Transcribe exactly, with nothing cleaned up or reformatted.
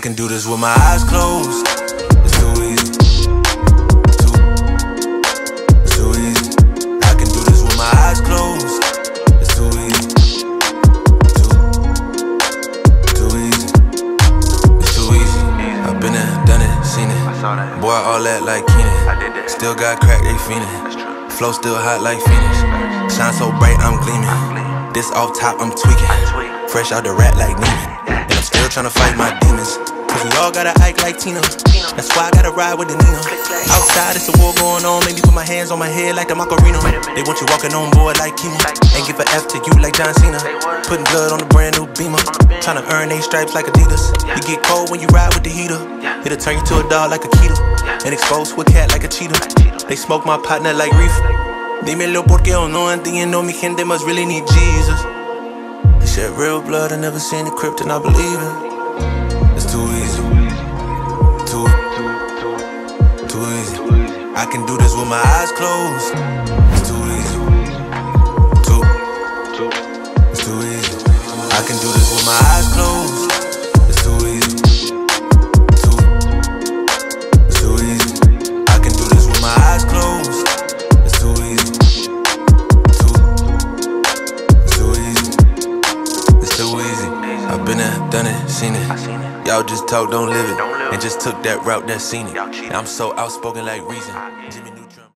can do this with my eyes closed. It's too easy. Too, it's too easy. I can do this with my eyes closed. It's too easy. Too, too easy. It's too easy. I've been there, done it, seen it. Boy, all that like Keenan. Still got crack, they fiendin'. Flow still hot like Phoenix. Shine so bright, I'm gleaming. This off top, I'm tweaking. Fresh out the rat like Neiman. And I'm still tryna fight my demons. Cause we all gotta act like Tina. That's why I gotta ride with the Nina. Outside, it's a war going on. Maybe put my hands on my head like the Macarena. They want you walking on board like Kima. And give a F to you like John Cena. Putting blood on a brand new Beamer. Tryna earn they stripes like Adidas. You get cold when you ride with the heater. It'll turn you to a dog like a Keto. And expose to a cat like a cheetah. They smoke my partner like reefer. Dímelo porque o no entiendo, mi gente must really need Jesus. They shed real blood, I never seen the crypt and I believe it. It's too easy. Too, too easy. I can do this with my eyes closed. It's too easy. Too, it's too easy. I can do this with my eyes closed. It's too easy. Too, it's too easy. I can do this with my eyes closed. It's too easy. Too, it's too easy. It's too easy. I've been there, done it, seen it. Y'all just talk, don't live it. And just took that route that's seen it. And I'm so outspoken like Reason.